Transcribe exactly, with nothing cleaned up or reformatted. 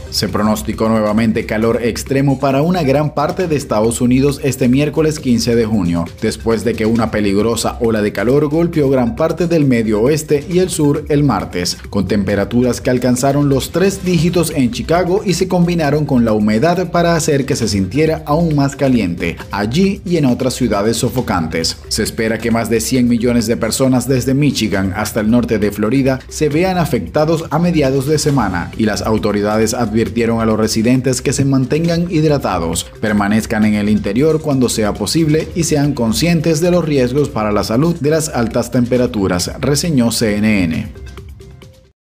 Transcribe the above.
Se pronosticó nuevamente calor extremo para una gran parte de Estados Unidos este miércoles quince de junio, después de que una peligrosa ola de calor golpeó gran parte del medio oeste y el sur el martes, con temperaturas que alcanzaron los tres dígitos en Chicago y se combinaron con la humedad para hacer que se sintiera aún más caliente, allí y en otras ciudades sofocantes. Se espera que más de cien millones de personas desde Michigan hasta el norte de Florida se vean afectados a mediados de semana, y las autoridades advirtieron Advirtieron a los residentes que se mantengan hidratados, permanezcan en el interior cuando sea posible y sean conscientes de los riesgos para la salud de las altas temperaturas, reseñó C N N.